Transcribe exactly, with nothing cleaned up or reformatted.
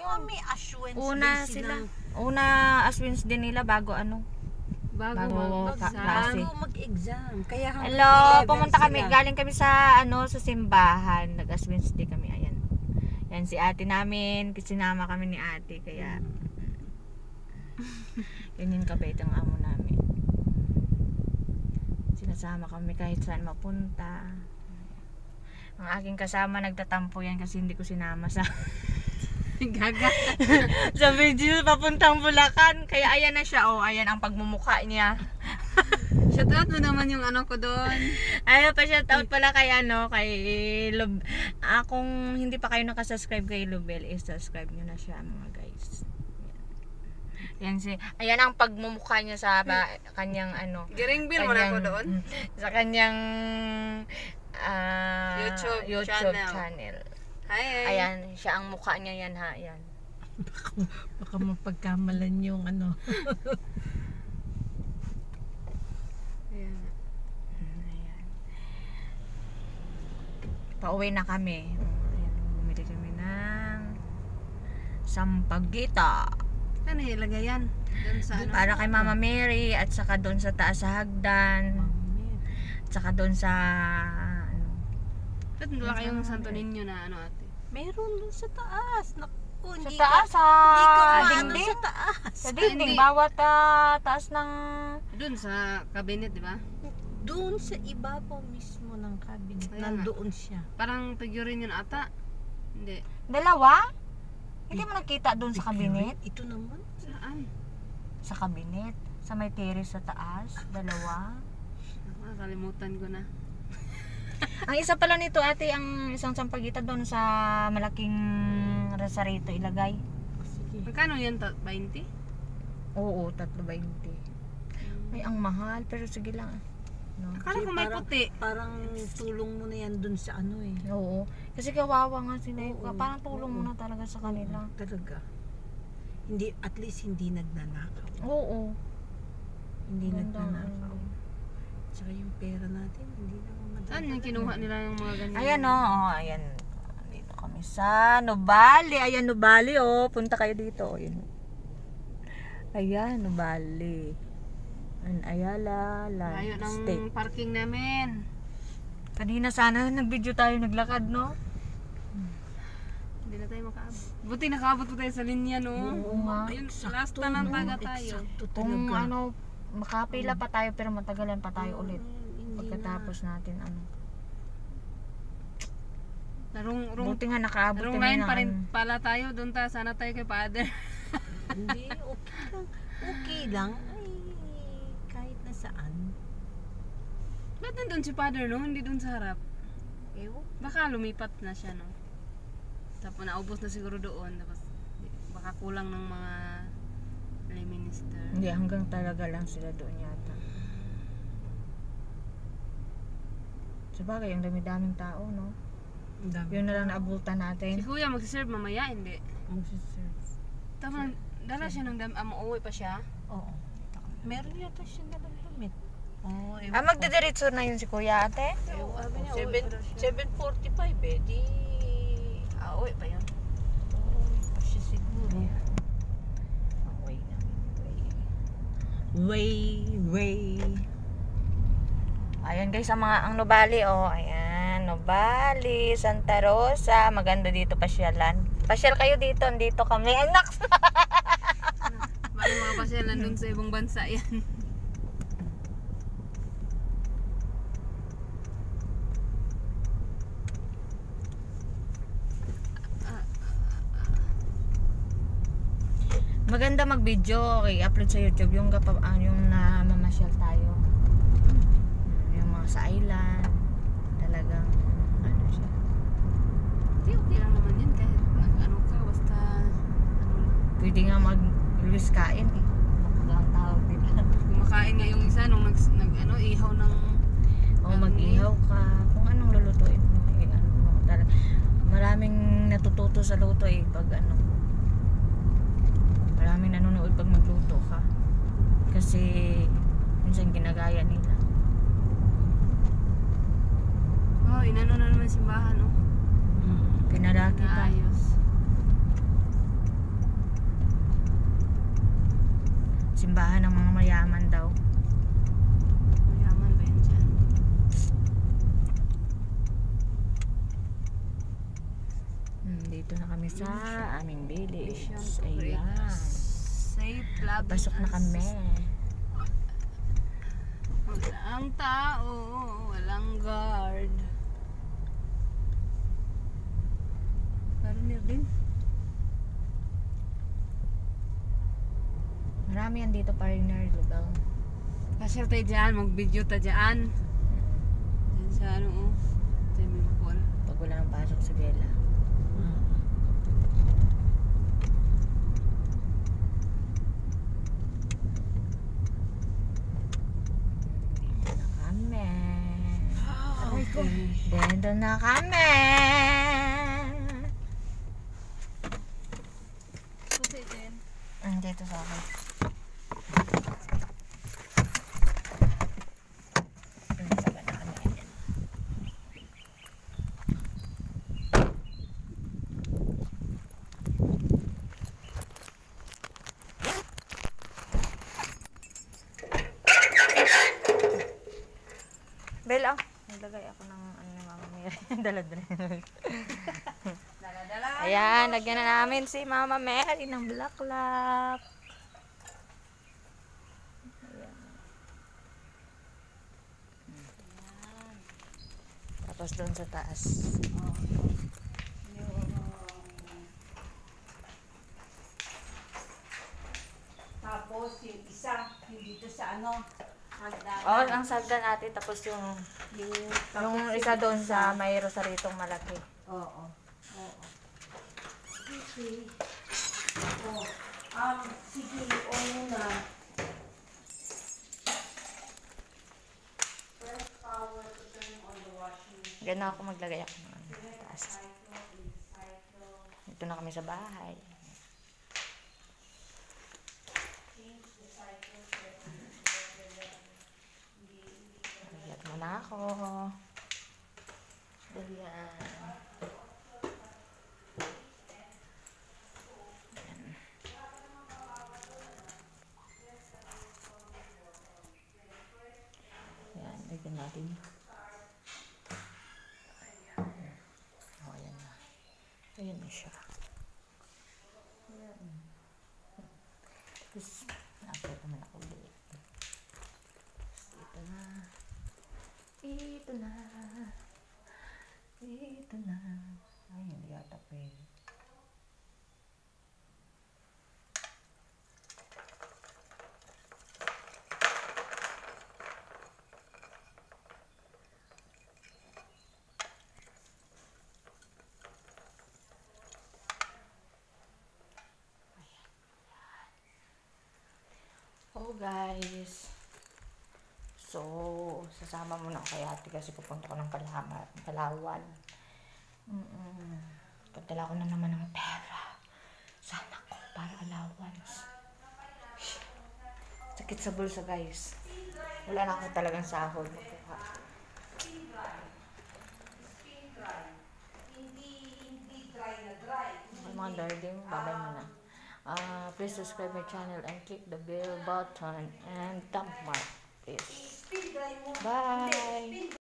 yun. May assurance Una din sila. silang- Una aswins din nila bago ano. Bago, Bago mag-exam. klase. Bago mag-exam. Kaya hanggang Hello, eleven pumunta kami, sila. galing kami sa ano sa simbahan. Nag-aswins din kami, ayan. Yan si ate namin, sinama kami ni ate kaya ganyan kabait ang amo namin. Sinasama kami kahit saan mapunta. Ang aking kasama nagtatampo yan kasi hindi ko sinama sa Gaga. sa video papuntang Bulacan. Kaya ayan na siya, oh, ayan ang pagmumukha niya. Shoutout mo naman yung ano ko doon. Ayaw pa shoutout pala kay ano, kay Lub. Ah, kung hindi pa kayo nakasubscribe kay Lubel, i-subscribe nyo na siya mga guys. Yan si, ayan ang pagmumukha niya sa ba, kanyang ano. Giring bill mo na ako doon. Sa kanyang ah, YouTube YouTube channel. channel. Hi. Ayan, siya ang mukha niya yan ha, ayan. Baka, baka mapagkamalan yung ano. Ayan. Ayan. Pauwi na kami. Ayan, bumili kami ng sampagita. Ano ilagay yan? Doon sa ano? Para kay Mama Mary at saka doon sa taas sa hagdan. At saka doon sa ano. Ba't wala kayong Santo Niño na ano ate? Meron dun sa taas. Naku, Sa hindi taas ka, sa hindi ka maano dingding. sa taas. Sa dingding, Hindi. bawat ah, taas ng Doon sa cabinet, di ba? Doon sa ibabaw mismo ng cabinet. Ayan na. Nandoon siya. Parang figurine yun ata. Hindi. dalawa. Hindi mo nakita doon sa cabinet? Ito naman. Saan? Sa cabinet. Sa may terrace sa taas. Dalawa. Nakalimutan ko na. Ang isa pala nito ate, ang isang sampagita doon sa malaking rosarito ilagay. Sige. Magkano yan? Ta- twenty? Oo, tatlo bainte. Ay, ang mahal. Pero sige lang. No? Akala ko may Parang- puti. Parang tulong mo na yan dun sa ano eh. Oo. Kasi kawawa nga sila. Oo. Parang tulong Oo. muna talaga sa kanila. Talaga. Hindi, at least hindi nagnanakaw. Oo. Hindi Ganda, nagnanakaw. ano. Tsaka yung pera natin, hindi naman madadala. Saan yung kinuha nila yung mga ganyan? Ayan o. Oh, ayan. Dito kami sa Nubali. Ayan, Nubali oh. Punta kayo dito. Ayan. Ayan, Nubali. An Ayala Layo ng State. parking namin. Kanina sana nag-video tayo naglakad, no? Hindi na tayo makaabot. Buti nakaabot po tayo sa linya, no? Oo nga. Ayun, Eksakto, last na ng no? taga tayo. Eksakto Kung talaga. ano, makapila pa tayo pero matagalan pa tayo ulit. Hindi Pagkatapos natin ano. Narong, rong, Buti nga nakaabot narong kami line ng pa rin ano. pala tayo. Doon ta, sana tayo kay Father. na. Hindi, okay lang. Okay lang. Ay, kahit na saan. Ba't nandun si Father, no? Hindi doon sa harap. Ewan. Baka lumipat na siya, no? Tapos naubos na siguro doon. Tapos baka kulang ng mga lay minister. Hindi, hanggang talaga lang sila doon yata. Sabagay, ang dami-daming tao, no? Ang dami. Yun na lang naabutan Si natin. Kuya magsiserve mamaya, hindi. Magsiserve. Tapos dala siya ng dam, ah, mauwi pa siya. Oo. Meron yata siya na damit. Oo, ewan Ah, ko. magdidiretso na yun si Kuya ate? Oo, sabi niya, Seven- uwi pa daw siya. seven forty-five eh. Di... Ah, uwi pa yun. Oo, pa siya siguro. Way namin, way. Way, way. Ayan guys, ang mga ang Nubali, oh. Ayan, Nubali, Santa Rosa. Maganda dito pasyalan. Pasyal kayo dito, dito kami. Ay, naks! Baka mga pasyalan dun sa ibang bansa yan. Maganda mag-video, okay, upload sa YouTube yung kapag ang yung namamasyal tayo. Yung mga sa island, talagang ano siya. Hindi, okay lang naman yan kahit nag-ano ka, basta ano lang. Pwede nga mag-Luis kain eh. Ano ang tawag nila? Kumakain nga yung isa nung nag, nag ano, ihaw ng O mag-ihaw ka, kung anong lulutuin mo, eh, ano mo, talaga. Maraming natututo sa luto eh, pag ano. Maraming nanonood pag magluto ka. Kasi minsan ginagaya nila. oh, inano na naman simbahan, no? Mm. Pinalaki tayo. Ayos. simbahan ng mga mayaman daw. Mayaman ba yan dyan? Hmm, dito na kami sa aming village. Mission to create Ayan. safe, loving, Pasok na kami. Walang tao, walang guard. Parang din. Marami yan dito, partner. Lugaw. Pasyal tayo dyan, mag-video tayo dyan. Dyan sa ano, oh. Swimming pool. Pag wala nang pasok si Bella. Dito na kami. Okay. Dito na kami. Kasi din. Mm, dito sa akin. Mm, sabi na kami. Bella, naglagay ako ng ano ni Mama Mary. Dala-dala. Dala-dala. Ayan, lagyan na namin si Mama Mary ng bulaklak. Ayan. Tapos doon sa taas. Tapos yung isa, yung dito sa ano, hagdanan. Oh, ang sagda natin. Tapos yung, Yung, yung isa doon sa may rosaritong malaki. Oo. Oo. Sige. Oh, um, sige, o muna. Press power to turn on the washing machine. Ganun ako maglagay ako ng ano, taas. Dito na kami sa bahay. Ayan muna ako. Ayan. Ayan, lagyan natin. Ayan. O, ayan na. Ayan na siya. Ayan. Tapos, nakapit naman ako ulit. Tapos, ito na. Ito na. Ito na. Ay, hindi yata pwede. Oh guys, so sasama muna ako kay ate kasi pupunta ko ng Palawan. Palawan. Mm-mm. Padala ko na naman ng pera. Sana ko para allowance. Sakit sa bulsa guys. Wala na ako talagang sahod. Makuha. Okay, mga darling, babay muna. Uh, please subscribe my channel and click the bell button and thumb mark, please. Bye!